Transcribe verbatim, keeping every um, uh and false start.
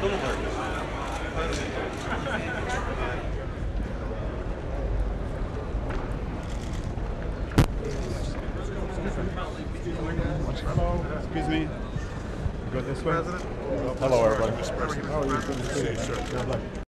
Hello, excuse me. Go this way. President. Hello, everybody. How are you? Good to see you, sir. God bless.